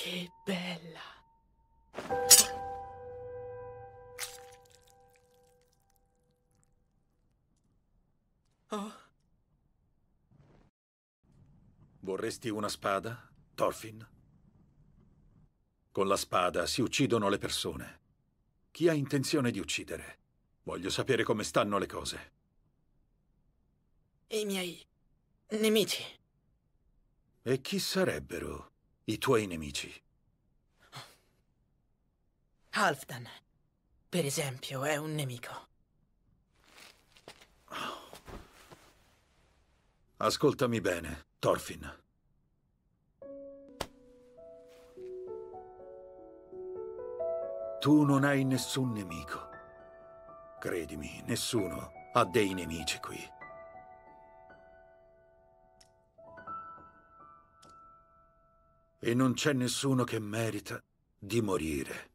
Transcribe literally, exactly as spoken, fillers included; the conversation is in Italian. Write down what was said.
Che bella. Oh. Vorresti una spada, Thorfinn? Con la spada si uccidono le persone. Chi ha intenzione di uccidere? Voglio sapere come stanno le cose. I miei nemici. E chi sarebbero i tuoi nemici? Halfdan, per esempio, è un nemico. Ascoltami bene, Thorfinn. Tu non hai nessun nemico. Credimi, nessuno ha dei nemici qui. E non c'è nessuno che merita di morire.